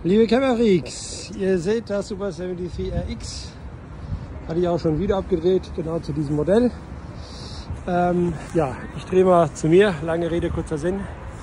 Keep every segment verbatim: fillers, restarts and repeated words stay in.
Liebe Camperfreaks, ihr seht das Super dreiundsiebzig R X. Hatte ich auch schon ein Video abgedreht, genau zu diesem Modell. Ähm, ja, ich drehe mal zu mir, lange Rede, kurzer Sinn.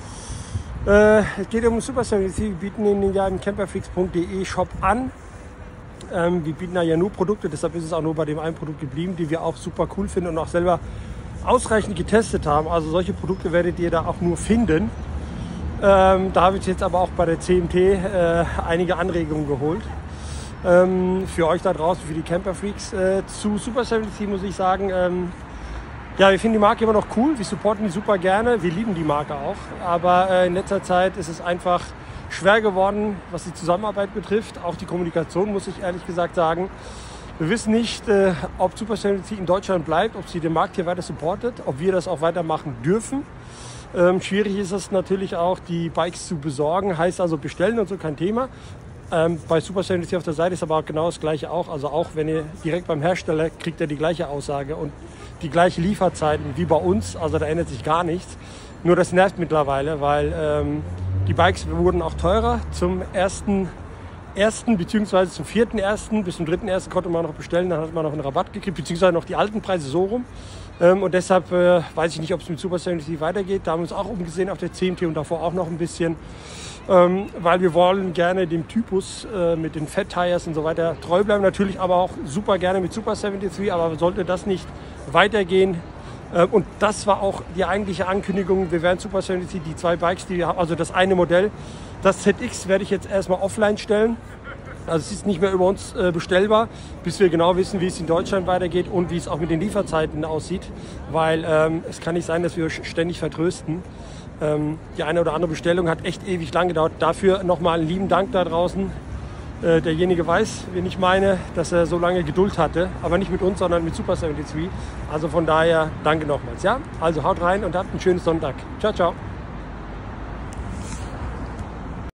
Äh, es geht um Super dreiundsiebzig, wir bieten ihn ja im camperfreaks punkt de Shop an. Ähm, wir bieten da ja nur Produkte, deshalb ist es auch nur bei dem einen Produkt geblieben, die wir auch super cool finden und auch selber ausreichend getestet haben. Also solche Produkte werdet ihr da auch nur finden. Ähm, da habe ich jetzt aber auch bei der C M T äh, einige Anregungen geholt. Ähm, für euch da draußen, für die Camperfreaks. Äh, zu Super dreiundsiebzig muss ich sagen, ähm, ja, wir finden die Marke immer noch cool, wir supporten die super gerne, wir lieben die Marke auch. Aber äh, in letzter Zeit ist es einfach schwer geworden, was die Zusammenarbeit betrifft. Auch die Kommunikation, muss ich ehrlich gesagt sagen. Wir wissen nicht, äh, ob Super dreiundsiebzig in Deutschland bleibt, ob sie den Markt hier weiter supportet, ob wir das auch weitermachen dürfen. Ähm, schwierig ist es natürlich auch, die Bikes zu besorgen, heißt also bestellen und so, kein Thema. Ähm, bei Super dreiundsiebzig auf der Seite ist aber auch genau das Gleiche auch. Also auch wenn ihr direkt beim Hersteller kriegt ihr die gleiche Aussage und die gleiche Lieferzeiten wie bei uns. Also da ändert sich gar nichts. Nur das nervt mittlerweile, weil ähm, die Bikes wurden auch teurer. Zum ersten ersten beziehungsweise zum vierten ersten bis zum dritten ersten konnte man noch bestellen, dann hat man noch einen Rabatt gekriegt, beziehungsweise noch die alten Preise so rum. Ähm, und deshalb äh, weiß ich nicht, ob es mit Super dreiundsiebzig weitergeht. Da haben wir uns auch umgesehen auf der C M T und davor auch noch ein bisschen, ähm, weil wir wollen gerne dem Typus äh, mit den Fat Tires und so weiter treu bleiben. Natürlich aber auch super gerne mit Super dreiundsiebzig, aber sollte das nicht weitergehen. Äh, und das war auch die eigentliche Ankündigung. Wir werden Super dreiundsiebzig, die zwei Bikes, die wir haben, also das eine Modell, das Z X werde ich jetzt erstmal offline stellen. Also es ist nicht mehr über uns äh, bestellbar, bis wir genau wissen, wie es in Deutschland weitergeht und wie es auch mit den Lieferzeiten aussieht. Weil ähm, es kann nicht sein, dass wir ständig vertrösten. Ähm, die eine oder andere Bestellung hat echt ewig lang gedauert. Dafür nochmal einen lieben Dank da draußen. Äh, derjenige weiß, wen ich meine, dass er so lange Geduld hatte. Aber nicht mit uns, sondern mit Super dreiundsiebzig. Also von daher danke nochmals. Ja? Also haut rein und habt einen schönen Sonntag. Ciao, ciao.